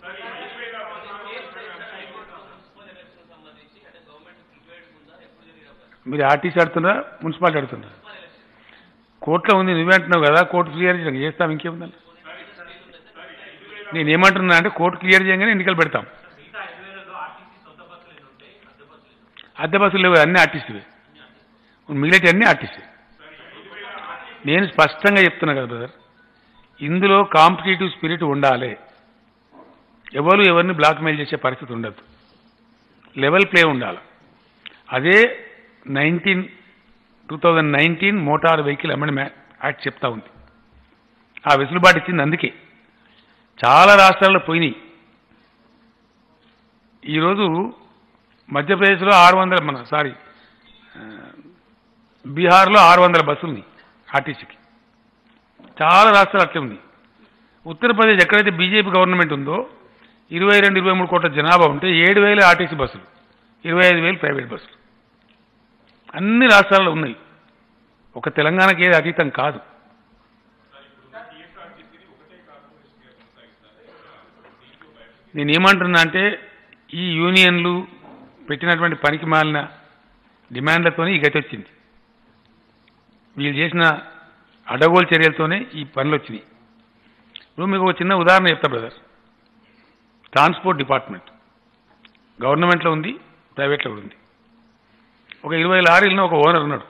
మీరు ఆర్టీసీ ఆడుతున్నారా, మున్సిపాలిటీ ఆడుతున్నారా? కోర్టులో ఉంది, నువ్వే అంటున్నావు కదా. కోర్టు క్లియర్ చేస్తాం, ఇంకేముందండి. నేనేమంటున్నా అంటే కోర్టు క్లియర్ చేయగానే ఎన్నికలు పెడతాం. అద్దె బస్సులు లేవు, అన్నీ ఆర్టీసీవే, మిగిలిటి అన్నీ ఆర్టీసీ. నేను స్పష్టంగా చెప్తున్నా కదా బ్రదర్, ఇందులో కాంపిటేటివ్ స్పిరిట్ ఉండాలి. ఎవరు ఎవరిని బ్లాక్మెయిల్ చేసే పరిస్థితి ఉండదు, లెవెల్ ప్లే ఉండాలి. అదే 2019 మోటార్ వెహికల్ అమెండ్మెంట్ యాక్ట్ చెప్తా ఉంది. ఆ వెసులుబాటు ఇచ్చింది. అందుకే చాలా రాష్ట్రాల్లో పోయినాయి. ఈరోజు మధ్యప్రదేశ్లో 600 బీహార్లో 600 బస్సులున్నాయి ఆర్టీసీకి. చాలా రాష్ట్రాలు అట్లే ఉంది. ఉత్తరప్రదేశ్ ఎక్కడైతే బీజేపీ గవర్నమెంట్ ఉందో 22-23 కోట్ల జనాభా ఉంటే 7,000 ఆర్టీసీ బస్సులు, 25,000 ప్రైవేట్ బస్సులు అన్ని రాష్ట్రాల్లో ఉన్నాయి. ఒక తెలంగాణకి ఏది అతీతం కాదు. నేనేమంటున్నా అంటే ఈ యూనియన్లు పెట్టినటువంటి పనికి మాలిన డిమాండ్లతోనే ఈ గతి వచ్చింది. వీళ్ళు చేసిన అడగోలు చర్యలతోనే ఈ పనులు వచ్చినాయి. ఇప్పుడు మీకు ఒక చిన్న ఉదాహరణ చెప్తా బ్రదర్. ట్రాన్స్పోర్ట్ డిపార్ట్మెంట్ గవర్నమెంట్లో ఉంది, ప్రైవేట్లో కూడా ఉంది. ఒక 20 లారీలను ఒక ఓనర్ ఉన్నాడు.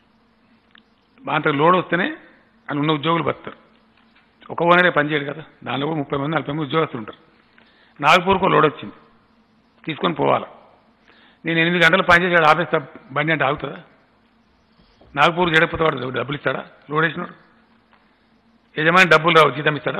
అంత లోడ్ వస్తేనే అని ఉన్న ఉద్యోగులు బతుతారు. ఒక ఓనరే పనిచేయడు కదా, దానిలో కూడా 30 మంది 40 మంది ఉద్యోగస్తులు ఉంటారు. నాగపూర్కు లోడ్ వచ్చింది, తీసుకొని పోవాలి. నేను 8 గంటలు పనిచేసాడు, ఆపేస్తా బండి అంటే ఆగుతుందా? నాగపూర్ చేయకపోతే వాడు డబ్బులు ఇస్తాడా? లోడ్ వేసినాడు యజమాని డబ్బులు రావు, జీతం ఇస్తాడా?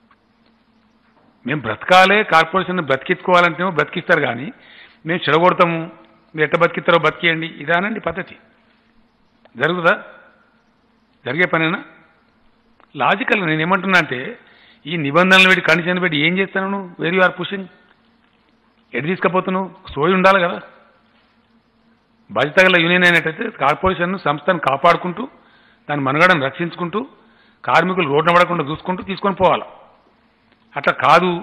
మేము బ్రతకాలే, కార్పొరేషన్ బ్రతికించుకోవాలంటే బ్రతికిస్తారు. కానీ మేము చెడగొడతాము, మీరు ఎట్ట బతికిస్తారో బతికేయండి, ఇదానండి పద్ధతి. జరుగుతుందా? జరిగే పనేనా? లాజికల్. నేను ఏమంటున్నా అంటే ఈ నిబంధనలు పెట్టి కండిషన్లు పెట్టి ఏం చేస్తాను నువ్వు? వేర్ యు ఆర్ పుషింగ్, ఎటు తీసుకుపోతున్నావు? సోయి ఉండాలి కదా. బాధ్యత గల యూనియన్ అయినట్టయితే కార్పొరేషన్ సంస్థను కాపాడుకుంటూ దాని మనుగడను రక్షించుకుంటూ కార్మికులు రోడ్డు పడకుండా చూసుకుంటూ తీసుకొని పోవాలి. అట్లా కాదు,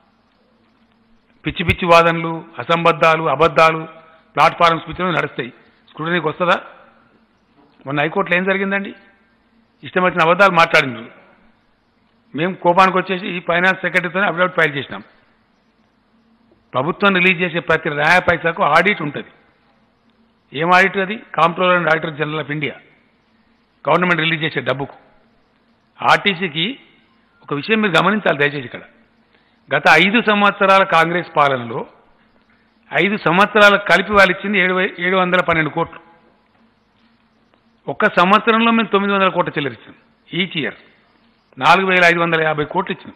పిచ్చి పిచ్చి వాదనలు, అసంబద్ధాలు, అబద్ధాలు ప్లాట్ఫారం స్పీచ్లు నడుస్తాయి. స్క్రూటనీకి వస్తుందా? మొన్న హైకోర్టులో ఏం జరిగిందండి? ఇష్టం వచ్చిన అబద్ధాలు మాట్లాడింది. మేము కోపానికి వచ్చేసి ఈ ఫైనాన్స్ సెక్రటరీతోనే అఫిడవిట్ ఫైల్ చేసినాం. ప్రభుత్వం రిలీజ్ చేసే ప్రతి న్యాయ పైసాకు ఆడిట్ ఉంటుంది. ఏం ఆడిట్ అది? Comptroller and auditor general of India government release చేసే డబ్బుకు. ఆర్టీసీకి ఒక విషయం మీరు గమనించాలి దయచేసి. ఇక్కడ గత 5 సంవత్సరాల కాంగ్రెస్ పాలనలో 5 సంవత్సరాలకు కలిపి వాళ్ళు ఇచ్చింది 712 కోట్లు. ఒక్క సంవత్సరంలో మేము 900 కోట్ల చిల్లర ఇచ్చాం. ఈచ్ ఇయర్ 4,550 కోట్లు ఇచ్చినాం.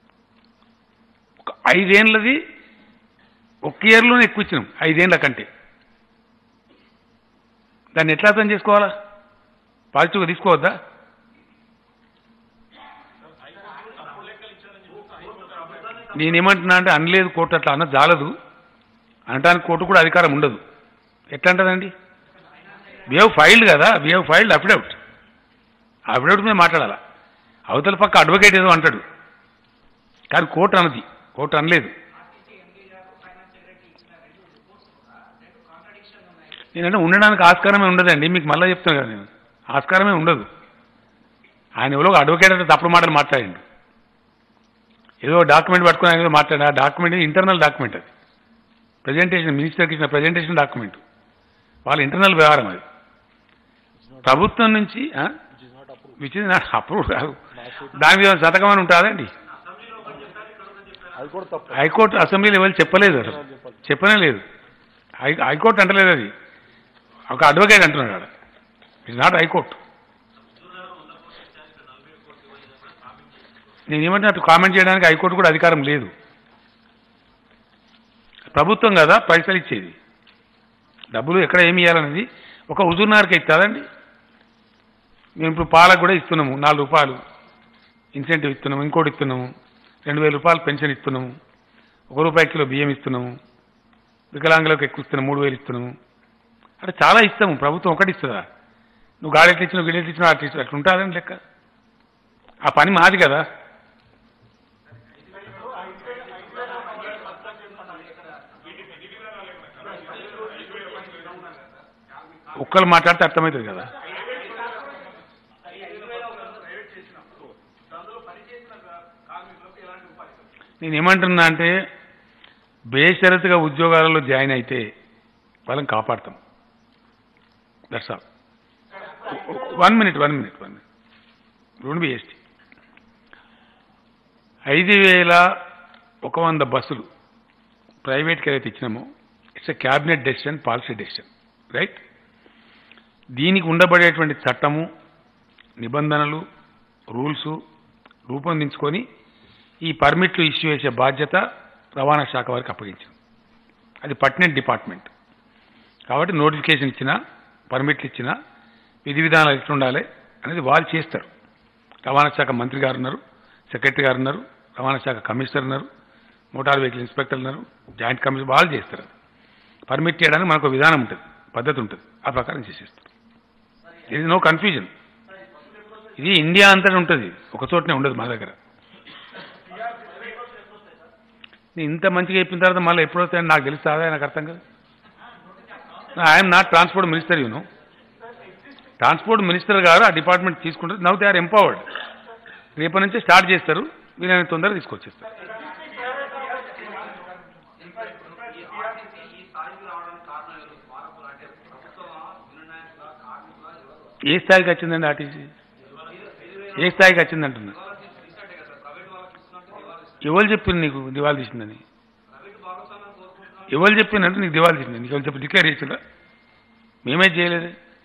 ఒక 5 ఏళ్ళది ఒక్క ఇయర్లోనే ఎక్కువ ఇచ్చినాం 5 ఏళ్ళ కంటే. దాన్ని ఎట్లా అర్థం చేసుకోవాలా? పాజిటివ్గా తీసుకోవద్దా? నేనేమంటున్నా అంటే అనలేదు కోర్టు, అట్లా అన్న జాలదు అనటానికి కోర్టు కూడా అధికారం ఉండదు. ఎట్లా అంటదండి? వీ హ్యావ్ ఫైల్డ్ కదా, we have filed affidavit. Affidavit మీద మాట్లాడాలా. అవతల పక్క అడ్వకేట్ ఏదో అంటాడు, కానీ కోర్టు అన్నది. కోర్టు అనలేదు. నేనంటే ఉండడానికి ఆస్కారమే ఉండదండి. మీకు మళ్ళీ చెప్తాను కదా, నేను ఆస్కారమే ఉండదు. ఆయన ఎవరో అడ్వకేట్ అంటే తప్పుడు మాటలు మాట్లాడండి. ఏదో డాక్యుమెంట్ పట్టుకుని ఆయన ఏదో మాట్లాడు. ఆ డాక్యుమెంట్ ఇంటర్నల్ డాక్యుమెంట్, అది ప్రజెంటేషన్, మినిస్టర్కి ఇచ్చిన ప్రజెంటేషన్ డాక్యుమెంట్, వాళ్ళ ఇంటర్నల్ వ్యవహారం అది. ప్రభుత్వం నుంచి విచ్ ఇస్ నాట్ అప్రూవ్ కాదు. దాని మీద శతకమని ఉంటుందండి. హైకోర్టు అసెంబ్లీ లెవెల్ చెప్పలేదు, అసలు చెప్పనే లేదు. హైకోర్టు అంటలేదు, అది ఒక అడ్వకేట్ అంటున్నాడు. అక్కడ ఇట్స్ నాట్ హైకోర్టు. నేనేమంటే అటు కామెంట్ చేయడానికి హైకోర్టు కూడా అధికారం లేదు. ప్రభుత్వం కదా పైసలు ఇచ్చేది. డబ్బులు ఎక్కడ ఏమి ఇవ్వాలనేది ఒక హుజూర్నగర్కి ఇస్తాదండి. మేము ఇప్పుడు పాలకు కూడా ఇస్తున్నాము 4 రూపాయలు ఇన్సెంటివ్ ఇస్తున్నాము, ఇంకోటి ఇస్తున్నాము, 2,000 రూపాయలు పెన్షన్ ఇస్తున్నాము, ₹1 కిలో బియ్యం ఇస్తున్నాము, వికలాంగులకు ఎక్కువ ఇస్తున్నాము, 3,000 ఇస్తున్నాము. అంటే చాలా ఇస్తాము. ప్రభుత్వం ఒకటి ఇస్తుందా? నువ్వు గాడెట్లు ఇచ్చినావు, గిడెట్లు ఇచ్చినావు, అట్లా ఇచ్చినావు, అట్లా ఉంటుందని లెక్క. ఆ పని మాది కదా. ఒక్కరు మాట్లాడితే అర్థమవుతుంది కదా. నేను ఏమంటున్నా అంటే బేషరతుగా ఉద్యోగాలలో జాయిన్ అయితే వాళ్ళని కాపాడతాం. That's all. 1 minute don't be waste. 5,100 బస్సులు ప్రైవేట్కి ఏదైతే ఇచ్చినామో it's a cabinet decision, policy decision, right? దీనికి ఉండబడేటువంటి చట్టము, నిబంధనలు, రూల్స్ రూపొందించుకొని ఈ పర్మిట్లు ఇష్యూ చేసే బాధ్యత రవాణా శాఖ వారికి అప్పగించింది. అది పర్టినెంట్ డిపార్ట్మెంట్ కాబట్టి నోటిఫికేషన్ ఇచ్చినా, పర్మిట్లు ఇచ్చినా విధి విధానాలు ఎట్లుండాలి అనేది వాళ్ళు చేస్తారు. రవాణా శాఖ మంత్రి గారు ఉన్నారు, సెక్రటరీ గారు ఉన్నారు, రవాణా శాఖ కమిషనర్ ఉన్నారు, మోటార్ వెహికల్ ఇన్స్పెక్టర్ ఉన్నారు, జాయింట్ కమిషనర్, వాళ్ళు చేస్తారు. పర్మిట్ చేయడానికి మనకు విధానం ఉంటుంది, పద్ధతి ఉంటుంది, ఆ ప్రకారం చేసేస్తారు. ఇది నో కన్ఫ్యూజన్. ఇది ఇండియా అంతటా ఉంటుంది, ఒక చోటనే ఉండదు మా దగ్గర. ఇంత మంచిగా చెప్పిన తర్వాత మళ్ళీ ఎప్పుడవుతాయని నాకు తెలుస్తుందా? నాకు అర్థం కదా. I'm not transport minister, you know. Transport minister గారు ఆ డిపార్ట్మెంట్ తీసుకుంటారు. Now they are empowered. రేపటి నుంచే స్టార్ట్ చేస్తారు, వీళ్ళని తొందరగా తీసుకొచ్చేస్తారు. ఏ స్థాయికి వచ్చిందండి ఆర్టీసీ? ఏ స్థాయికి వచ్చిందంటున్నా? ఎవరు చెప్పింది నీకు దివాళా తీసిందని? ఎవరు చెప్పిందంటే నీకు దివాళా తీసింది? నీకు ఎవరు చెప్పి డిక్లేర్ చేసిందా? మేమే చేయలేదు.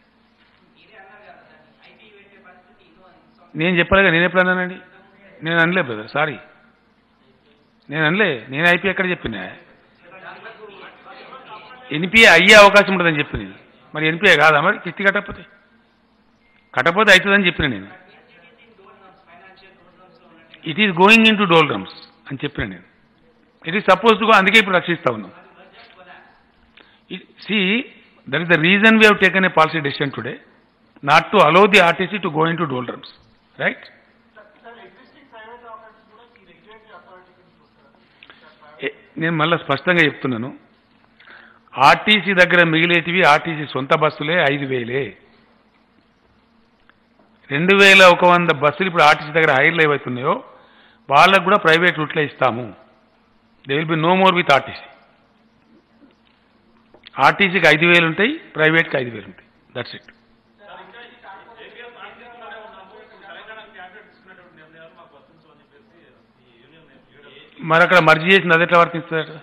నేను చెప్పలేగా. నేను ఎప్పుడు అన్నానండి? నేను అనలే బ్రదర్, సారీ, నేను అనలే. నేను ఐపీ ఎక్కడ చెప్పినా? ఎన్పిఏ అయ్యే అవకాశం ఉంటుందని చెప్పింది. మరి ఎన్పిఏ కాదా? మరి కిస్తి కట్టకపోతే అవుతుందని చెప్పిన నేను. It is going into doldrums అని చెప్పిన నేను. It is suppose to go. అందుకే ఇప్పుడు రక్షిస్తా ఉన్నాం. See, that is the reason we have taken a policy decision today, not to allow the RTC to go into doldrums, right? నేను మళ్ళీ స్పష్టంగా చెప్తున్నాను, ఆర్టీసీ దగ్గర మిగిలేటివి ఆర్టీసీ సొంత బస్సులే 5,000. 2,100 బస్సులు ఇప్పుడు ఆర్టీసీ దగ్గర హైర్లు ఏవైతున్నాయో వాళ్ళకు కూడా ప్రైవేట్ రూట్లో ఇస్తాము. They will be no more with RTC. ఆర్టీసీకి 5,000 ఉంటాయి, ప్రైవేట్కి 5,000 ఉంటాయి. That's it. మరి అక్కడ మర్జీ చేసింది అది ఎట్లా వర్తిస్తుంది?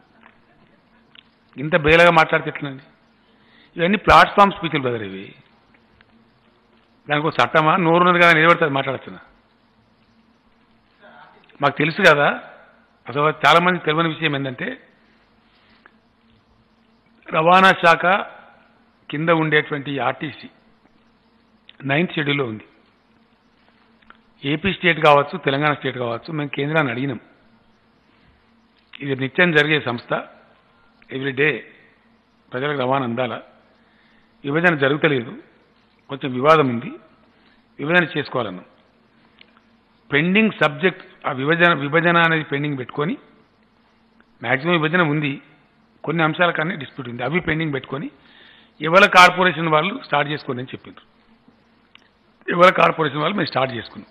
ఇంత బేలగా మాట్లాడితే ఎట్లండి? ఇవన్నీ ప్లాట్ఫామ్ స్పీచ్లు బ్రదర్. ఇవి దానికి ఒక చట్టమా? నోరున్నది కదా, నిలబడుతుంది మాట్లాడుతున్నా. మాకు తెలుసు కదా. అసలు చాలామంది తెలియని విషయం ఏంటంటే, రవాణా శాఖ కింద ఉండేటువంటి ఆర్టీసీ 9th షెడ్యూల్లో ఉంది. ఏపీ స్టేట్ కావచ్చు, తెలంగాణ స్టేట్ కావచ్చు, మేము కేంద్రాన్ని అడిగినాం. ఇది నిత్యం జరిగే సంస్థ, ఎవ్రీడే ప్రజలకు రవాణా అందాల. విభజన జరుగుతలేదు, కొంచెం వివాదం ఉంది, విభజన చేసుకోవాలన్నాం. పెండింగ్ సబ్జెక్ట్, ఆ విభజన అనేది పెండింగ్ పెట్టుకొని, మ్యాక్సిమం విభజన ఉంది, కొన్ని అంశాల కానీ డిస్ప్యూట్ ఉంది, అవి పెండింగ్ పెట్టుకొని ఎవరి కార్పొరేషన్ వాళ్ళు స్టార్ట్ చేసుకోండి అని చెప్పిండ్రు. ఎవరి కార్పొరేషన్ వాళ్ళు మేము స్టార్ట్ చేసుకున్నాం.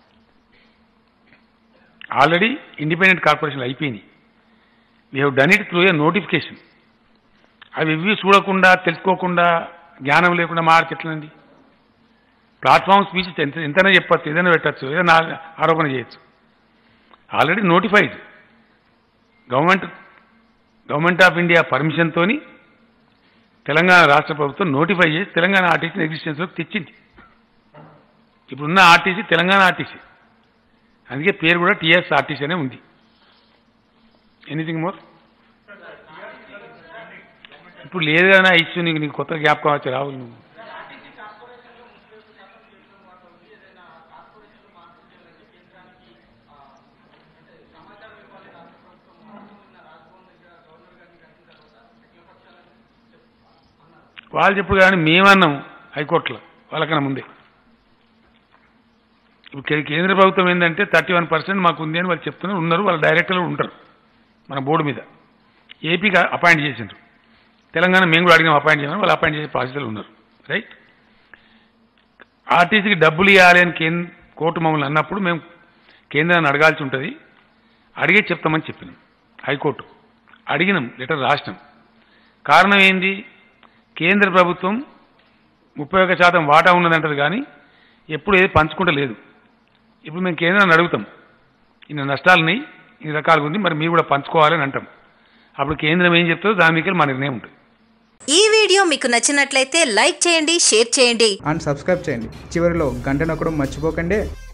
ఆల్రెడీ ఇండిపెండెంట్ కార్పొరేషన్లు అయిపోయినాయి. We have done it through a notification. అవి ఇవి చూడకుండా, తెలుసుకోకుండా, జ్ఞానం లేకుండా మాట్లాడితే ఎట్లండి? ప్లాట్ఫామ్ స్పీచ్ ఎంతైనా చెప్పచ్చు, ఏదైనా పెట్టచ్చు, ఏదైనా ఆరోపణ చేయొచ్చు. Already notified. Government of India పర్మిషన్తో తెలంగాణ రాష్ట్ర ప్రభుత్వం నోటిఫై చేసి తెలంగాణ ఆర్టీసీని ఎగ్జిస్టెన్స్లోకి తెచ్చింది. ఇప్పుడున్న ఆర్టీసీ తెలంగాణ ఆర్టీసీ, అందుకే పేరు కూడా టీఎస్ ఆర్టీసీ అనే ఉంది. Anything more? ఇప్పుడు లేదు కదా ఇష్యూ. నీకు కొత్త జ్ఞాపకం వచ్చి రావు. నువ్వు వాళ్ళు చెప్పు కానీ మేమన్నాం హైకోర్టులో వాళ్ళకన్నా ముందే. ఇప్పుడు కేంద్ర ప్రభుత్వం ఏంటంటే 31% మాకు ఉంది అని వాళ్ళు చెప్తున్నారు. ఉన్నారు, వాళ్ళ డైరెక్టర్లు ఉంటారు మన బోర్డు మీద. ఏపీకి అపాయింట్ చేసిండ్రు. తెలంగాణ మేము కూడా అడిగాం అపాయింట్ చేయమని, వాళ్ళు అపాయింట్ చేసే ప్రాసెస్లో ఉన్నారు. రైట్. ఆర్టీసీకి డబ్బులు ఇవ్వాలి అని కోర్టు మమ్మల్ని అన్నప్పుడు మేము కేంద్రాన్ని అడగాల్సి ఉంటుంది, అడిగే చెప్తామని చెప్పినాం. హైకోర్టు అడిగినాం, లెటర్ రాసినాం. కారణం ఏంది? కేంద్ర ప్రభుత్వం 31% వాటా ఉన్నదంటది కానీ ఎప్పుడు ఏది పంచుకుంటలేదు. ఇప్పుడు మేము కేంద్రాన్ని అడుగుతాం, ఇన్ని నష్టాలని ఇన్ని రకాలుగా ఉంది, మరి మీరు కూడా పంచుకోవాలని అంటాం. అప్పుడు కేంద్రం ఏం చెప్తుందో దాని మీద మా నిర్ణయం ఉంటుంది. ఈ వీడియో మీకు నచ్చినట్లయితే లైక్ చేయండి, షేర్ చేయండి అండ్ సబ్స్క్రైబ్ చేయండి. చివరిలో గంట నొక్కడం మర్చిపోకండి.